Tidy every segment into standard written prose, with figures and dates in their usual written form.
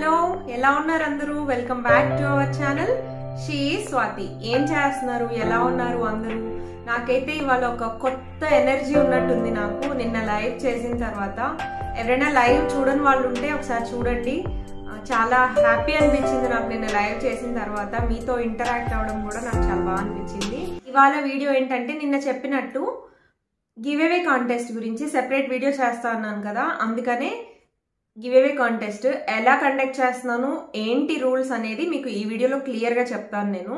Hello ఎలా ఉన్నారు అందరూ welcome back to our channel she Swathi ఏం చేస్తున్నారు ఎలా ఉన్నారు అందరూ నాకైతే ఇవాళ ఒక కొత్త ఎనర్జీ ఉన్నట్టుంది నాకు నిన్న లైవ్ చేసిన తర్వాత ఎవరైనా లైవ్ చూడని వాళ్ళు ఉంటే ఒకసారి చూడండి చాలా హ్యాపీ అనిపించింది నాకు నిన్న లైవ్ చేసిన తర్వాత మీతో ఇంటరాక్ట్ అవ్వడం కూడా నాకు చాలా బాగా అనిపించింది ఇవాళ వీడియో ఏంటంటే నిన్న చెప్పినట్టు గివ్ అవే కాంటెస్ట్ గురించి సెపరేట్ వీడియో చేస్తా అన్నాను కదా అందుకనే గివ్ అవే కాంటెస్ట్ ఎలా కండక్ట్ చేస్తున్నాను ఏంటి రూల్స్ అనేది మీకు ఈ వీడియోలో క్లియర్గా చెప్తాను నేను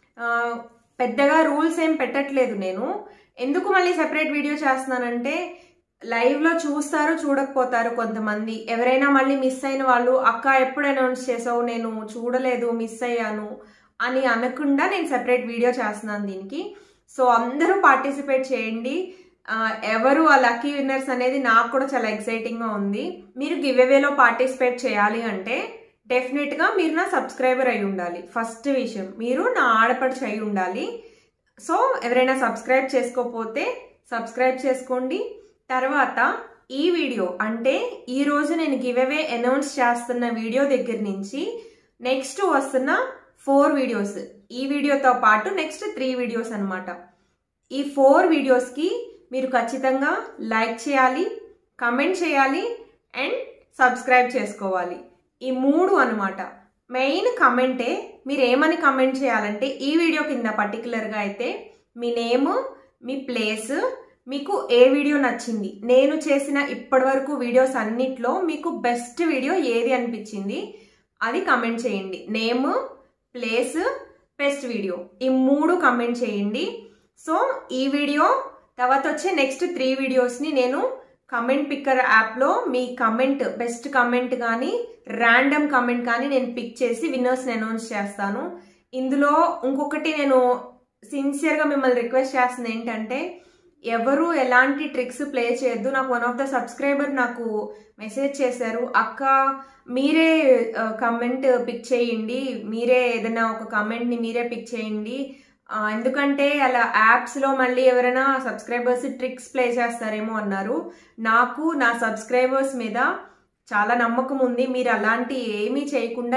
పెద్దగా రూల్స్ ఏం పెట్టట్లేదు నేను ఎందుకు మళ్ళీ సెపరేట్ వీడియో చేస్తున్నానంటే లైవ్లో చూస్తారు చూడకపోతారు కొంతమంది ఎవరైనా మళ్ళీ మిస్ అయిన వాళ్ళు అక్క ఎప్పుడు అనౌన్స్ చేసావు నేను చూడలేదు మిస్ అయ్యాను అని అనకుండా నేను సెపరేట్ వీడియో చేస్తున్నాను దీనికి సో అందరూ పార్టిసిపేట్ చేయండి ఎవరు ఆ లక్కీ విన్నర్స్ అనేది నాకు కూడా చాలా ఎక్సైటింగ్గా ఉంది మీరు గివ్ అవేలో పార్టిసిపేట్ చేయాలి అంటే డెఫినెట్గా మీరు నా సబ్స్క్రైబర్ అయి ఉండాలి ఫస్ట్ విషయం మీరు నా ఆడపడుచు అయి ఉండాలి సో ఎవరైనా సబ్స్క్రైబ్ చేసుకోకపోతే సబ్స్క్రైబ్ చేసుకోండి తర్వాత ఈ వీడియో అంటే ఈరోజు నేను గివ్ అవే అనౌన్స్ చేస్తున్న వీడియో దగ్గర నుంచి నెక్స్ట్ వస్తున్న 4 వీడియోస్ ఈ వీడియోతో పాటు నెక్స్ట్ 3 వీడియోస్ అనమాట ఈ 4 వీడియోస్కి మీరు ఖచ్చితంగా లైక్ చేయాలి కమెంట్ చేయాలి అండ్ సబ్స్క్రైబ్ చేసుకోవాలి ఈ 3 అనమాట మెయిన్ కమెంటే మీరు ఏమని కమెంట్ చేయాలంటే ఈ వీడియో కింద పర్టికులర్గా అయితే మీ నేమ్ మీ ప్లేస్ మీకు ఏ వీడియో నచ్చింది నేను చేసిన ఇప్పటివరకు వీడియోస్ అన్నిట్లో మీకు బెస్ట్ వీడియో ఏది అనిపించింది అది కమెంట్ చేయండి నేమ్ ప్లేస్ బెస్ట్ వీడియో ఈ 3 కమెంట్ చేయండి సో ఈ వీడియో తర్వాత వచ్చే నెక్స్ట్ 3 వీడియోస్ని నేను కమెంట్ పిక్కర్ యాప్లో మీ కమెంట్ బెస్ట్ కమెంట్ కానీ ర్యాండమ్ కమెంట్ కానీ నేను పిక్ చేసి విన్నర్స్ని అనౌన్స్ చేస్తాను ఇందులో ఇంకొకటి నేను సిన్సియర్గా మిమ్మల్ని రిక్వెస్ట్ చేస్తుంది ఏంటంటే ఎవరు ఎలాంటి ట్రిక్స్ ప్లే చేయొద్దు నాకు వన్ ఆఫ్ ద సబ్స్క్రైబర్ నాకు మెసేజ్ చేశారు అక్క మీరే కమెంట్ పిక్ చేయండి మీరే ఏదైనా ఒక కమెంట్ని మీరే పిక్ చేయండి ఎందుకంటే అలా యాప్స్లో మళ్ళీ ఎవరైనా సబ్స్క్రైబర్స్ ట్రిక్స్ ప్లే చేస్తారేమో అన్నారు నాకు నా సబ్స్క్రైబర్స్ మీద చాలా నమ్మకం ఉంది మీరు అలాంటి ఏమీ చేయకుండా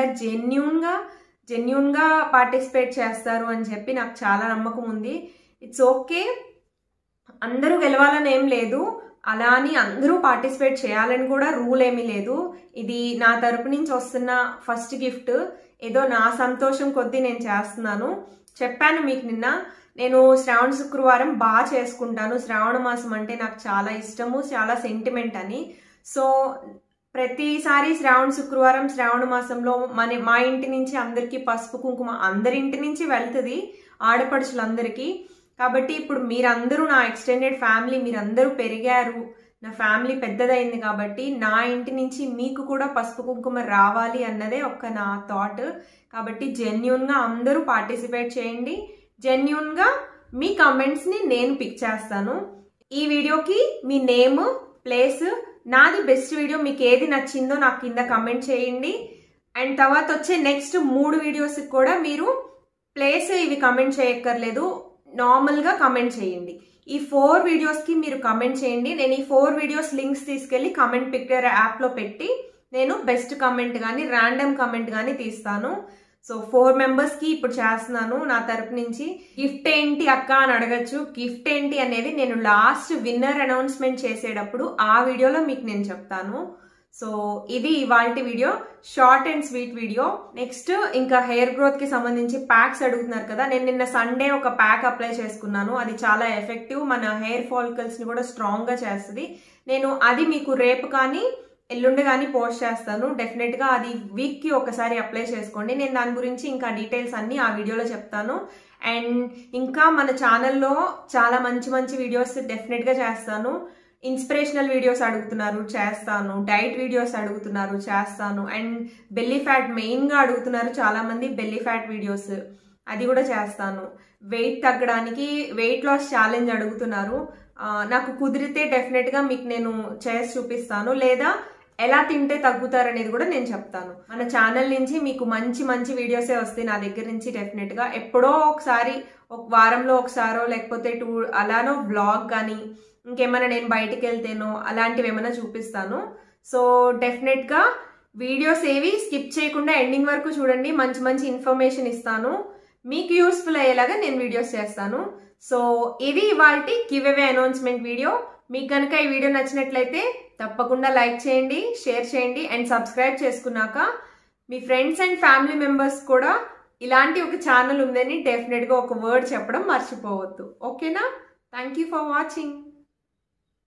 జెన్యూన్గా పార్టిసిపేట్ చేస్తారు అని చెప్పి నాకు చాలా నమ్మకం ఉంది ఇట్స్ ఓకే అందరూ గెలవాలని ఏం లేదు అలా అని అందరూ పార్టిసిపేట్ చేయాలని కూడా రూల్ ఏమీ లేదు ఇది నా తరపు నుంచి వస్తున్న ఫస్ట్ గిఫ్ట్ ఏదో నా సంతోషం కొద్దీ నేను చేస్తున్నాను చెప్పాను మీకు నిన్న నేను శ్రావణ శుక్రవారం బాగా చేసుకుంటాను శ్రావణ మాసం అంటే నాకు చాలా ఇష్టము చాలా సెంటిమెంట్ అని సో ప్రతిసారి శ్రావణ శుక్రవారం శ్రావణ మాసంలో మా ఇంటి నుంచి అందరికీ పసుపు కుంకుమ అందరి ఇంటి నుంచి వెళ్తుంది ఆడపడుచులందరికీ కాబట్టి ఇప్పుడు మీరందరూ నా ఎక్స్టెండెడ్ ఫ్యామిలీ మీరందరూ పెరిగారు నా ఫ్యామిలీ పెద్దదైంది కాబట్టి నా ఇంటి నుంచి మీకు కూడా పసుపు కుంకుమ రావాలి అన్నదే ఒక్క నా థాట్ కాబట్టి జెన్యూన్గా అందరూ పార్టిసిపేట్ చేయండి జెన్యూన్గా మీ కమెంట్స్ని నేను పిక్ చేస్తాను ఈ వీడియోకి మీ నేమ్ ప్లేస్ నాది బెస్ట్ వీడియో మీకు ఏది నచ్చిందో నాకు కింద కమెంట్ చేయండి అండ్ తర్వాత వచ్చే నెక్స్ట్ 3 వీడియోస్కి కూడా మీరు ప్లేస్ ఇవి కమెంట్ చేయక్కర్లేదు నార్మల్గా కమెంట్ చేయండి ఈ 4 వీడియోస్కి మీరు కమెంట్ చేయండి నేను ఈ 4 వీడియోస్ లింక్స్ తీసుకెళ్ళి కమెంట్ పిక్కర్ యాప్లో పెట్టి నేను బెస్ట్ కమెంట్ కానీ ర్యాండమ్ కమెంట్ కానీ తీస్తాను సో 4 మెంబర్స్కి ఇప్పుడు చేస్తున్నాను నా తరపు నుంచి గిఫ్ట్ ఏంటి అక్క అని అడగచ్చు గిఫ్ట్ ఏంటి అనేది నేను లాస్ట్ విన్నర్ అనౌన్స్మెంట్ చేసేటప్పుడు ఆ వీడియోలో మీకు నేను చెప్తాను సో ఇది ఇవాల్టి video short and sweet video next ఇంకా హెయిర్ గ్రోత్కి సంబంధించి ప్యాక్స్ అడుగుతున్నారు కదా నేను నిన్న సండే ఒక ప్యాక్ అప్లై చేసుకున్నాను అది చాలా ఎఫెక్టివ్ మన హెయిర్ ఫాలికల్స్ని కూడా స్ట్రాంగ్గా చేస్తుంది నేను అది మీకు రేపు కానీ ఎల్లుండి కానీ పోస్ట్ చేస్తాను డెఫినెట్గా అది వీక్కి ఒకసారి అప్లై చేసుకోండి నేను దాని గురించి ఇంకా డీటెయిల్స్ అన్నీ ఆ వీడియోలో చెప్తాను అండ్ ఇంకా మన ఛానల్లో చాలా మంచి వీడియోస్ డెఫినెట్గా చేస్తాను ఇన్స్పిరేషనల్ వీడియోస్ అడుగుతున్నారు చేస్తాను డైట్ వీడియోస్ అడుగుతున్నారు చేస్తాను అండ్ బెల్లీ ఫ్యాట్ మెయిన్గా అడుగుతున్నారు చాలామంది బెల్లీ ఫ్యాట్ వీడియోస్ అది కూడా చేస్తాను వెయిట్ తగ్గడానికి వెయిట్ లాస్ ఛాలెంజ్ అడుగుతున్నారు నాకు కుదిరితే డెఫినెట్గా మీకు నేను చేసి చూపిస్తాను లేదా ఎలా తింటే తగ్గుతారు అనేది కూడా నేను చెప్తాను మన ఛానల్ నుంచి మీకు మంచి వీడియోసే వస్తాయి నా దగ్గర నుంచి డెఫినెట్గా ఎప్పుడో ఒకసారి ఒక వారంలో ఒకసారో లేకపోతే 2 అలానో బ్లాగ్ కానీ ఇంకేమైనా నేను బయటికి వెళ్తేనో అలాంటివి ఏమైనా చూపిస్తాను సో డెఫినెట్గా వీడియోస్ ఏవి స్కిప్ చేయకుండా ఎండింగ్ వరకు చూడండి. మంచి మంచి ఇన్ఫర్మేషన్ ఇస్తాను, మీకు యూస్ఫుల్ అయ్యేలాగా నేను వీడియోస్ చేస్తాను. సో ఇది ఇవాల్టి గివ్ అవే అనౌన్స్మెంట్ వీడియో. మీకు కనుక ఈ వీడియో నచ్చినట్లయితే తప్పకుండా లైక్ చేయండి, షేర్ చేయండి అండ్ సబ్స్క్రైబ్ చేసుకున్నాక మీ ఫ్రెండ్స్ అండ్ ఫ్యామిలీ మెంబర్స్ కూడా ఇలాంటి ఒక ఛానల్ ఉందని డెఫినెట్గా ఒక వర్డ్ చెప్పడం మర్చిపోవద్దు. ఓకేనా? Thank you for watching.